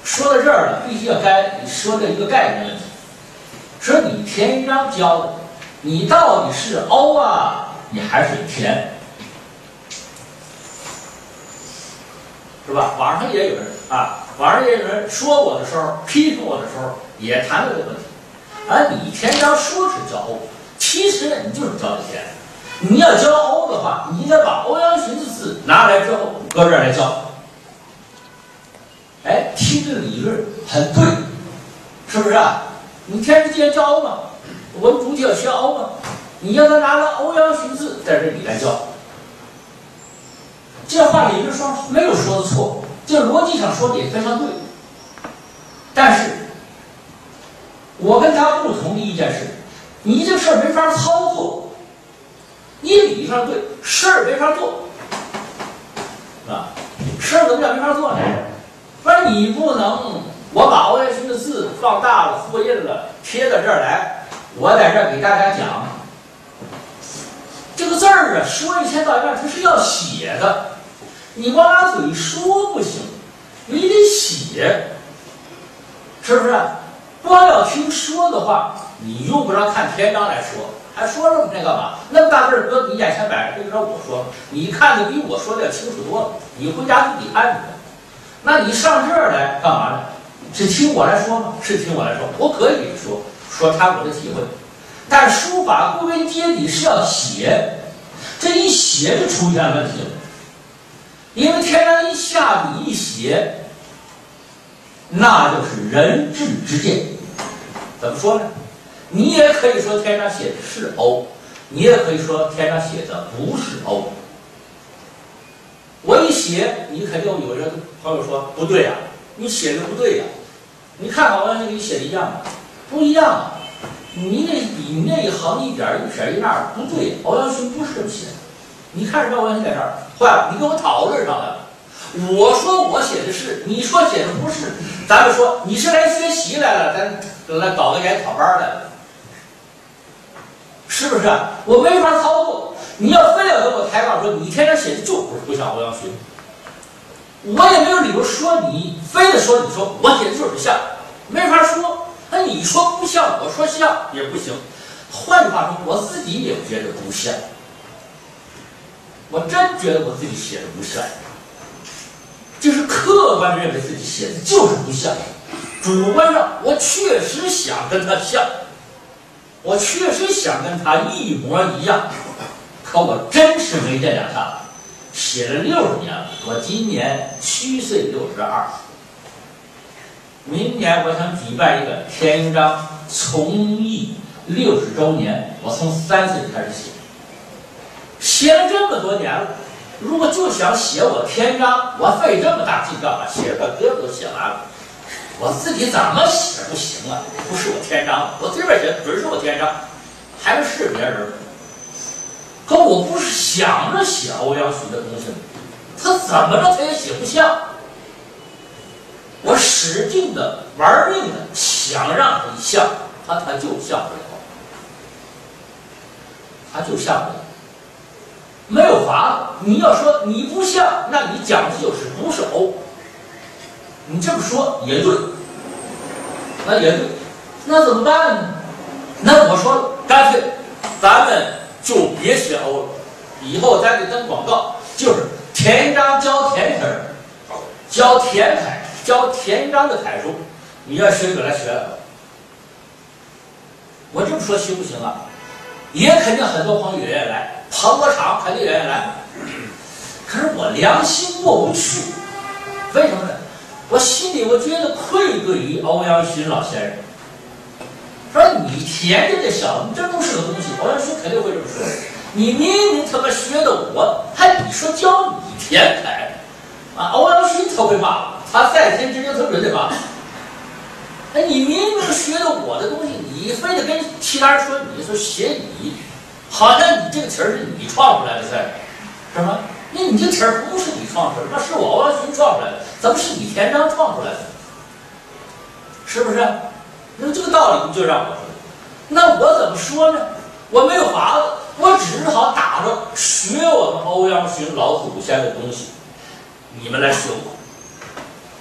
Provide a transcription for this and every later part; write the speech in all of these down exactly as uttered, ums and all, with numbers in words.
说到这儿了，必须要该你说的一个概念问题，说你田一章教的，你到底是欧啊，你还是田？是吧？网上也有人啊，网上也有人说我的时候，批评我的时候，也谈了这个问题。而你田章说是教欧，其实呢，你就是教的田。你要教欧的话，你应该把欧阳询的字拿来之后，搁这儿来教。哎，听这个理论很对，是不是啊？你天之间教欧嘛，我们主体要学欧嘛，你让他拿了欧阳询字在这里来教。这话理论上没有说的错，这逻辑上说的也非常对。但是，我跟他不同的一件事，你这事儿没法操作，你理上对，事儿没法做，是吧？事儿怎么叫没法做呢？不然你不能，我把欧阳询的字放大了、复印了，贴到这儿来，我在这儿给大家讲，这个字儿啊，说一千道一万，它是要写的。你光拿嘴说不行，你得写，是不是？光要听说的话，你用不着看篇章来说，还说这么这干嘛？那么大字儿搁你眼前摆着，就让我说，你看的比我说的要清楚多了。你回家自己看去。那你上这儿来干嘛呢？是听我来说吗？是听我来说，我可以给你说说他我的体会。但书法归根结底是要写，这一写就出现问题了。因为天章一下笔一写，那就是人质之见。怎么说呢？你也可以说天章写的是欧，你也可以说天章写的不是欧。我一写，你肯定有人朋友说不对呀、啊，你写的不对呀、啊。你看看欧阳询你写的一样吗？不一样啊！你那笔你那一横一点一撇一捺不对，欧阳询不是这么写的。你看着欧阳询在这儿，坏了，你跟我讨论上来了。我说我写的是，你说写的不是，咱们说你是来学习来了，咱来搞个研讨班来了，是不是？我没法操作。你要非要跟我抬杠说你天章写的就不是不像欧阳询，我也没有理由说你，非得说你说我写的就是像，没法说。那你说不像，我说像也不行。换句话说，我自己也觉得不像。我真觉得我自己写的不像，就是客观认为自己写的就是不像，主观上我确实想跟他像，我确实想跟他一模一样，可我真是没这两下，写了六十年了，我今年虚岁六十二，明年我想举办一个田章从艺六十周年，我从三岁开始写。写了这么多年了，如果就想写我天章，我费这么大劲干嘛？写把胳膊都写完了，我自己怎么写不行啊？不是我天章，我这边写准是我天章，还是别人。可我不是想着写欧阳询的东西，他怎么着他也写不像。我使劲的玩命的想让他像，他他就像不了，他就像不了。没有法子，你要说你不像，那你讲的就是不是欧。你这么说也对，那也对，那怎么办呢？那我说干脆，咱们就别学欧了，以后咱得登广告，就是田章教田词儿，教田楷，教田章的楷书，你要学就来学了。我这么说行不行啊？也肯定很多朋友也愿意来。捧个场肯定也愿意来，可是我良心过不去，为什么呢？我心里我觉得愧对于欧阳询老先生。说你田家这小子，这都是个东西，欧阳询肯定会这么说。你明明他妈学的我，还你说教你田楷啊？欧阳询他会骂，他在天之灵，他准得骂。哎，你明明学的我的东西，你非得跟其他人说，你说写你。好像你这个词儿是你创出来的噻，是吗？那你这词儿不是你创出来的，那是我欧阳询创出来的，怎么是你田章创出来的？是不是？那这个道理你就让我说，那我怎么说呢？我没有法子，我只好打着学我们欧阳询老祖先的东西，你们来学我。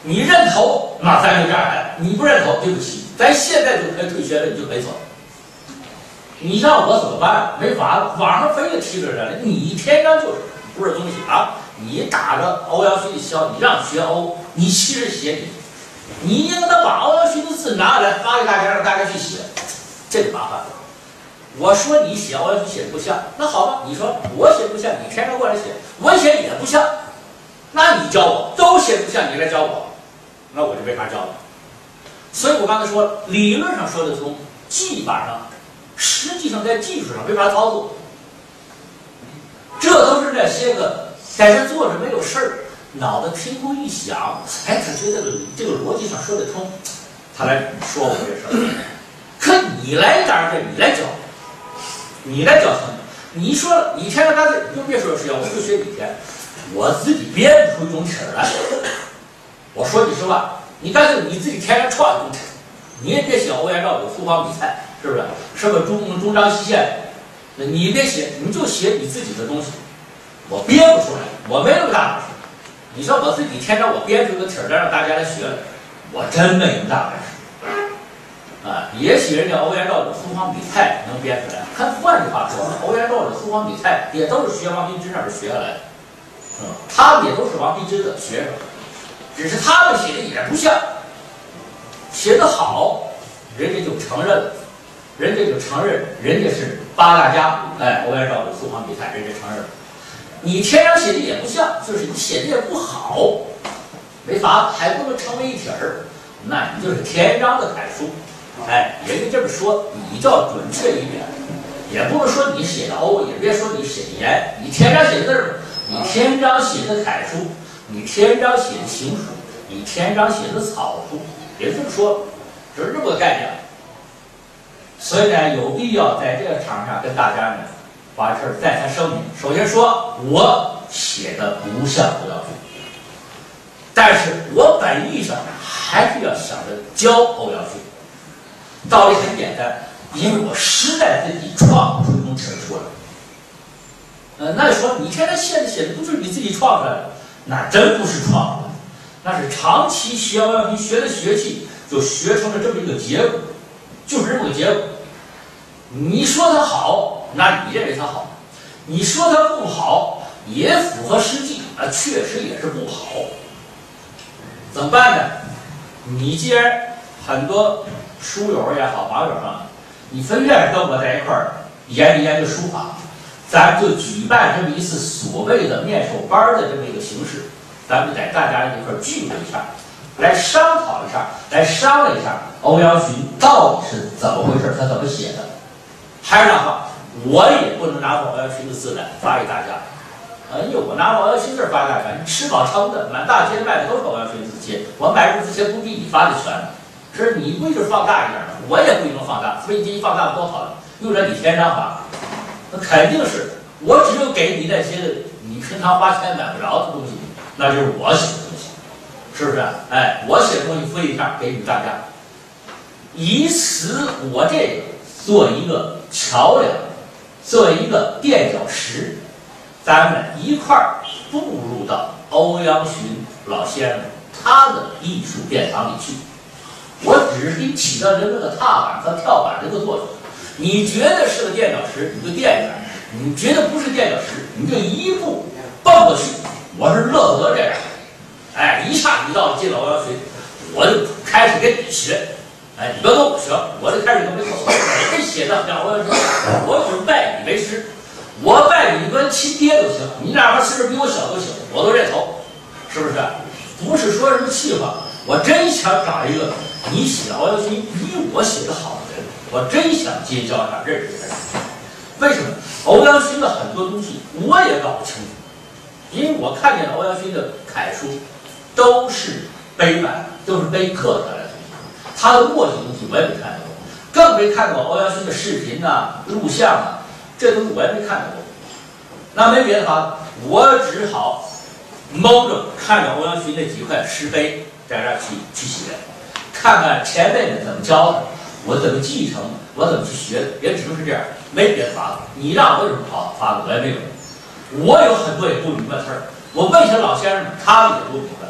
你认同，那咱就这样来；你不认同，对不起，咱现在就可以退学了，你就可以走。你让我怎么办？没法了，网上非得提着人，你天生就是不是东西啊！你打着欧阳询的销，你让学欧，你其实写你，你应该把欧阳询的字拿来发给大家，让大家去写，这就麻烦了。我说你写欧阳询写的不像，那好吧，你说我写不像，你天生过来写，我写也不像，那你教我，都写不像，你来教我，那我就没法教了。所以我刚才说，理论上说得通，技法上。实际上在技术上没法操作，这都是那些个在这坐着没有事儿，脑袋听空一想，哎，他觉得这个逻辑上说得通，他来说我这事儿。可你来当然这你来教，你来教他们，你说你天天干脆你就别说实验，我就学几天，我自己编不出一种体儿来。我说句实话，你干脆你自己天天创一种体儿，你也别写欧阳兆有苏黄比蔡。是不是？什么中中章西线？你别写，你就写你自己的东西。我编不出来，我没那么大本事。你说我自己天生我编出个体儿来让大家来学，我真没那么大本事。啊，也许人家欧阳兆有苏黄比蔡能编出来。看，换句话说，欧阳兆有苏黄比蔡也都是学王羲之那儿学下来的，嗯，他们也都是王羲之的学生，只是他们写的也不像，写得好，人家就承认了。人家就承认，人家是八大家，哎，欧阳兆有苏黄比蔡，人家承认。你天生写的也不像，就是你写的也不好，没法子，还不能成为一体儿，那你就是天章的楷书。哎，人家这么说，你就要准确一点，也不能说你写的欧，也别说你写的严，你天章写的字儿，你天章写的楷书，你天章写的行书，你天章写的草书，别这么说，就是这么个概念。所以呢，有必要在这个场上跟大家呢，把这事再三声明。首先说，我写的不像欧阳询，但是我本意上还是要想着教欧阳询。道理很简单，因为我实在自己创不出一种体儿出来。呃，那说你天天现在写的不就是你自己创出来的？那真不是创出来的，那是长期学欧阳询学的学气，就学成了这么一个结果。就是这么个结果。你说它好，那你认为它好；你说它不好，也符合实际，啊，确实也是不好。怎么办呢？你既然很多书友也好，网友啊，你非愿意跟我在一块儿研究研究书法，咱们就举办这么一次所谓的面授班的这么一个形式，咱们在大家一块儿聚会一下。来商讨一下，来商量一下欧阳询到底是怎么回事，他怎么写的。还是那话，我也不能拿欧阳询的字来发给大家，呃，因为我拿欧阳询字发给大家，你吃饱撑的，满大街卖的都是欧阳询字帖，我买入字帖不比你发的全，是你规矩放大一点的，我也不一定放大，飞机一放大多好了，用着你天章法，那肯定是我只有给你那些你平常花钱买不着的东西，那就是我写的东西。是不是？哎，我写的东西复一下给你大家，以此我这个做一个桥梁，做一个垫脚石，咱们一块儿步入到欧阳询老先生他的艺术殿堂里去。我只是给你起到人们的踏板和跳板的一个作用。你觉得是个垫脚石，你就垫一下；你觉得不是垫脚石，你就一步蹦过去。我是乐得这样。哎，一下你到进了欧阳询，我就开始跟你学。哎，你别跟我学，我就开始跟没错，我这写的像欧阳询，我只拜你为师，我拜你跟亲爹都行，你哪怕岁数比我小都行，我都认同，是不是？不是说什么气话，我真想找一个你写欧阳询比我写的好的人，我真想结交他，认识他。为什么？欧阳询的很多东西我也搞不清楚，因为我看见了欧阳询的楷书。都是碑版，都是碑刻下来的东西。他的墨迹东西我也没看到过，更没看过欧阳询的视频呐、啊、录像啊，这东西我也没看到过。那没别的法，我只好蒙着看着欧阳询那几块石碑，在这儿去去写，看看前辈们怎么教的，我怎么继承，我怎么去学的，也只能是这样，没别的法子。你让我有什么好法子，我也没有。我有很多也不明白的事儿，我问一下老先生们，他们也不明白。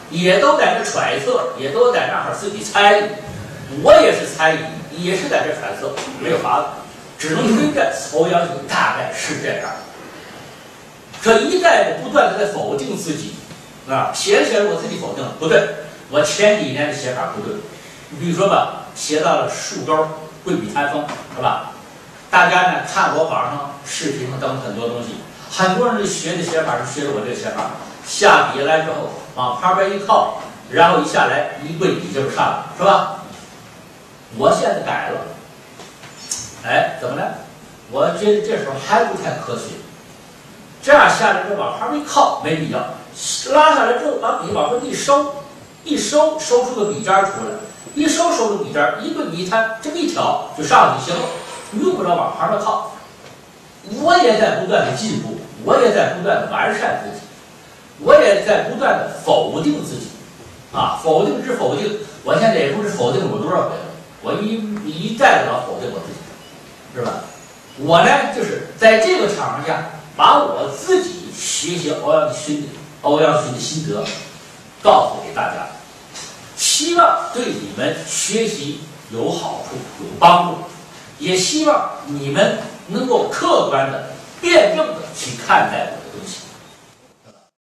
也都在这揣测，也都在那儿自己猜疑。我也是猜疑，也是在这揣测，没有法子，只能推断欧阳询大概是这样。这一再的不断的在否定自己，啊，写着写着我自己否定了，不对，我前几年的写法不对。你比如说吧，写到了树钩、桂笔谈风，是吧？大家呢看我网上视频等很多东西，很多人学的写法是学的我这个写法，下笔来之后往旁边一靠，然后一下来一跪笔就上了，是吧？我现在改了，哎，怎么了？我觉得这时候还不太科学。这样下来之后往旁边一靠没必要，拉下来之后把笔往这一收，一收收出个笔尖出来，一收收出笔尖，一个笔摊这么一挑就上去行了，用不着往旁边靠。我也在不断的进步，我也在不断的完善自己，我也在不断的否定自己，啊，否定之否定，我现在也不知否定我多少回了，我一一再的老否定我自己，是吧？我呢就是在这个场合下。把我自己学习欧阳询的欧阳询的心得告诉给大家，希望对你们学习有好处、有帮助，也希望你们能够客观的、辩证的去看待我的东西。